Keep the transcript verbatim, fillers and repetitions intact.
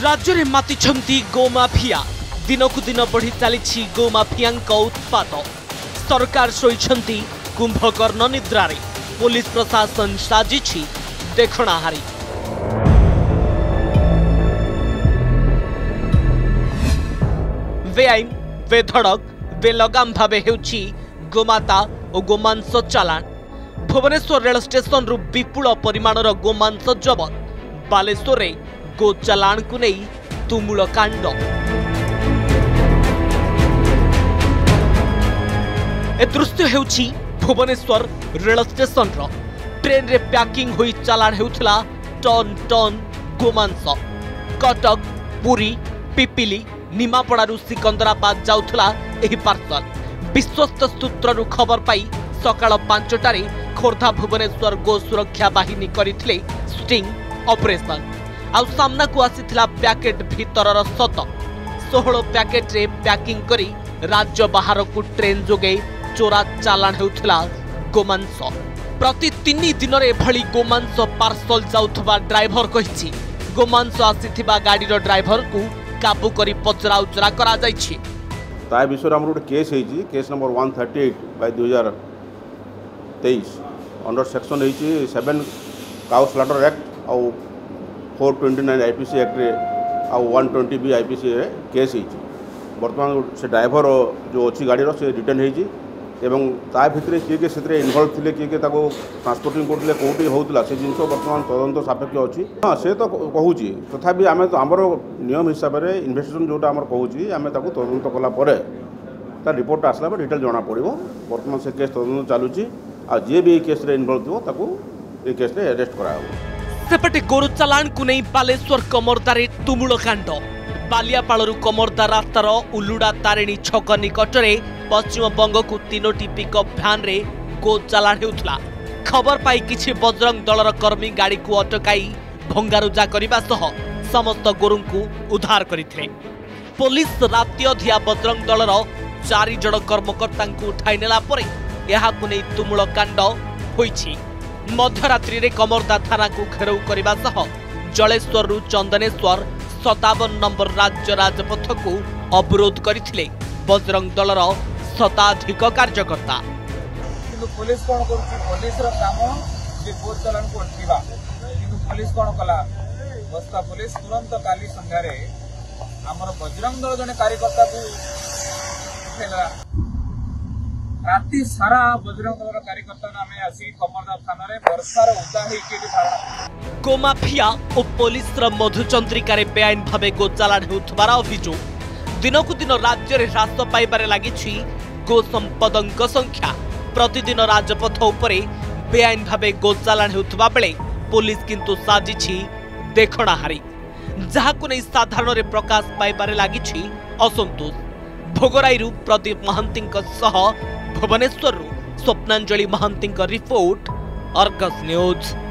राज्य में मातिछंती गोमाफिया दिनकु दिन बढ़ी चली गोमाफिया उत्पात सरकार शोइछंती कुंभकर्ण निद्रारे पुलिस प्रशासन साजी देखणाहारी। बेआईन बेधड़क बेलगाम भावे हेउछि गोमाता और गोमांस चालाण। भुवनेश्वर रेल स्टेशन रु विपुल परिमाणर गोमांस जबत। बालेश्वर रे गो चालाण को नहीं तुमुल कांड। ए दृश्य हेउछि भुवनेश्वर रेल स्टेशन रो। ट्रेन रे पैकिंग होई चालाण हेउथला टन टन गोमांस। कटक पुरी पिपिली निमापड़ारू सिकंदराबाद जाउथला एही पार्सल। विश्वस्त सूत्ररू खबर पाई सकाळ पांचटारे खोर्धा भुवनेश्वर गो सुरक्षा बाहिनी करिथिले स्टिंग ऑपरेशन। आउ सामना को आसीथिला पैकेट भीतरर सत। सोलह पैकेट रे पैकिंग करी राज्य बाहर को ट्रेन जोगे चोरा चालाण हेउथला गोमांस। प्रति तीन दिन रे भली गोमांस पार्सल जाउथबा ड्राइवर कहिछि गोमांस आसीथिबा गाडीर ड्राइवर को काबू करी पचरा उचरा करा जाइछि। ता विषय हमर गोटे केस हेछि केस नंबर एक सौ अड़तीस बाय दो हज़ार तेईस अंडर सेक्शन हेछि सेवन काउ स्लॉटर एक्ट और चार सौ उनतीस आईपीसी एक्ट रे और एक सौ बीस बी आईपीसी रे केस हेछि। वर्तमान से ड्राइवर जो अछि गाड़ी रो से रिटर्न हेछि एवं ता भितरे किए के सेतरे इन्वॉल्व थिले किए के ताको ट्रांसपोर्टिंग करथिले कोठी होउतला से जिंस वर्तमान तदंत सापेक्ष अछि। हां से तो कहूची तथापि आमे तो हमर नियम हिसाब रे इन्वेस्टिगेशन जोटा हमर कहूची आमे ताको तदंत कला परे ता रिपोर्ट आसला पर डिटेल जणा पड़िबो। वर्तमान से केस तदंत चालुची आ जे भी केस रे इन्वॉल्व थिबो ताको ए केस रे अरेस्ट कराबो। सेपटे गोरु चालाण को नहीं बालेश्वर कमरदारे तुमुल कांड। बालियापालरू कमरदा रास्तार उलुड़ा तारिणी छक निकटरे पश्चिम बंग को तीनोटी पिकअप भ्यान रे गो चालाण हेउथला। खबर पाई किछि बजरंग दलर कर्मी गाड़ी को अटकाई भंगारुजा करिबा सह समस्त गोरु को उद्धार करिथिले। पुलिस राति अधिया बजरंग दलर चारि जण कर्मकर्ता को उठाई नेला परे एहा को नै तुमुल कांड होइछि। मध्यरात्रि रे कमरदा थाना को घेराव करिबा सह जलेश्वर रु चंदनेश्वर सतावन नंबर राज्य राजपथ को अवरोध करथिले बजरंग दलर शताधिक कार्यकर्ता। किंतु पुलिस कोन करछि पुलिस रो काम जे गो चालाण को अटकीबा किंतु पुलिस कोन कला बस्ता पुलिस तुरंत काली संध्या रे हमर बजरंग दल जने कार्यकर्ता को उठेला। राति सारा बजरंग दल कार्यकर्ता नामे आसी कमरदा थाना रे वर्षार उदा हे के थाना गोमाफिया और पुलिस मधुचंद्रिका बेआईन भावे गो चालाण हेउथबार अभियोग। दिनकु दिन राज्य में ह्रास पाइबारे लागिछि गो संपदक संख्या। प्रतिदिन राजपथ उपरे बेआईन भावे गो चालाण हेउथबा बेले पुलिस किंतु साजिछि देखणाहारी। जहाकु नै साधारण रे प्रकाश पाइबारे लागिछि असंतोष। भोगराईरु प्रदीप महांतीक सह भुवनेश्वर स्वप्नांजलि महांतीक रिपोर्ट अर्गस न्यूज।